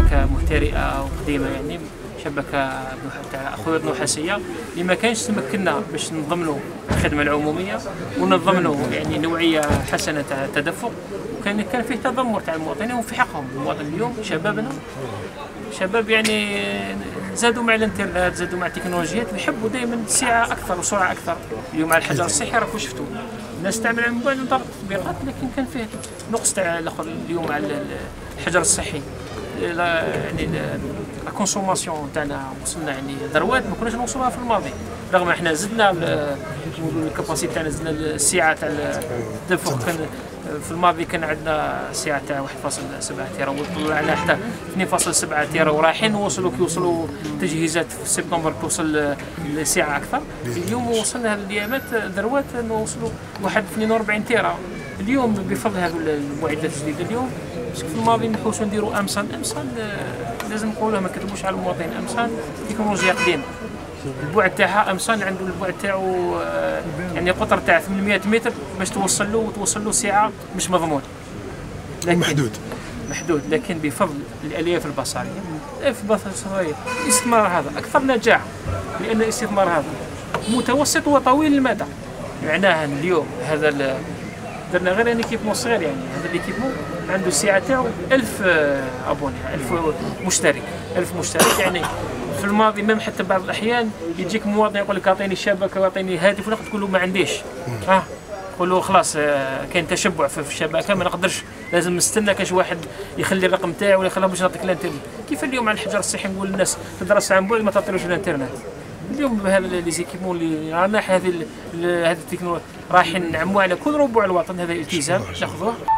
شبكه مهترئه وقديمه، يعني شبكه تاع خيوط نحاسيه اللي ما كانش تمكننا باش نضمنوا الخدمه العموميه ونضمنوا يعني نوعيه حسنه تاع التدفق، وكان فيه تذمر تاع المواطنين وفي حقهم. المواطن اليوم شبابنا شباب يعني زادوا مع الانترنت، زادوا مع التكنولوجيات، ويحبوا دائما سعه اكثر وسرعه اكثر. اليوم على الحجر الصحي راكم شفتوا الناس تعمل على الموبايل من طرف التطبيقات، لكن كان فيه نقص تاع اليوم على الحجر الصحي. يعني لا كونسوماسيون تاعنا وصلنا يعني ذروات ما كناش نوصلوها في الماضي، رغم احنا زدنا الكاباسيتي تاعنا، زدنا السعه تاع التدفق. كان في الماضي كان عندنا سعه تاع 1.7 تيرا، وطلعنا حتى 2.7 تيرا، ورايحين كيوصلوا تجهيزات في سبتمبر توصل لسعه اكثر. اليوم وصلنا لليامات ذروات نوصلوا 42 تيرا اليوم بفضل هذه المعدات الجديده. اليوم في الماضي نحوسوا نديروا امصان لازم نقولها ما كتبوش على المواطنين، امصان تكنولوجيا قديمه، البعد تاعها امصان عنده البعد تاعو يعني قطر تاع 800 متر باش توصل له ساعه مش مضمون، محدود. لكن بفضل الالياف البصريه الاستثمار هذا اكثر نجاح، لان الاستثمار هذا متوسط وطويل المدى. معناها اليوم هذا درنا غير ان ايكيبمون صغير، يعني هذا الايكيبمون عنده السعه تاعو 1000 ابوني، 1000 مشترك. يعني في الماضي ميم حتى بعض الاحيان يجيك مواطن يقول لك اعطيني شبكه واعطيني هاتف، ولا تقول له ما عنديش، تقول له خلاص كاين تشبع في الشبكه ما نقدرش، لازم نستنى كاش واحد يخلي الرقم تاعي ولا يخليه باش نعطيك الانترنت. كيف اليوم على الحجر الصحي نقول للناس تدرس عن بعد ما تعطيلوش الانترنت. اليوم بهذا لي زيكيبمون اللي رانا هذه التكنولوجيا رايحين نعموا على كل ربوع الوطن، هذا التزام ناخذوه.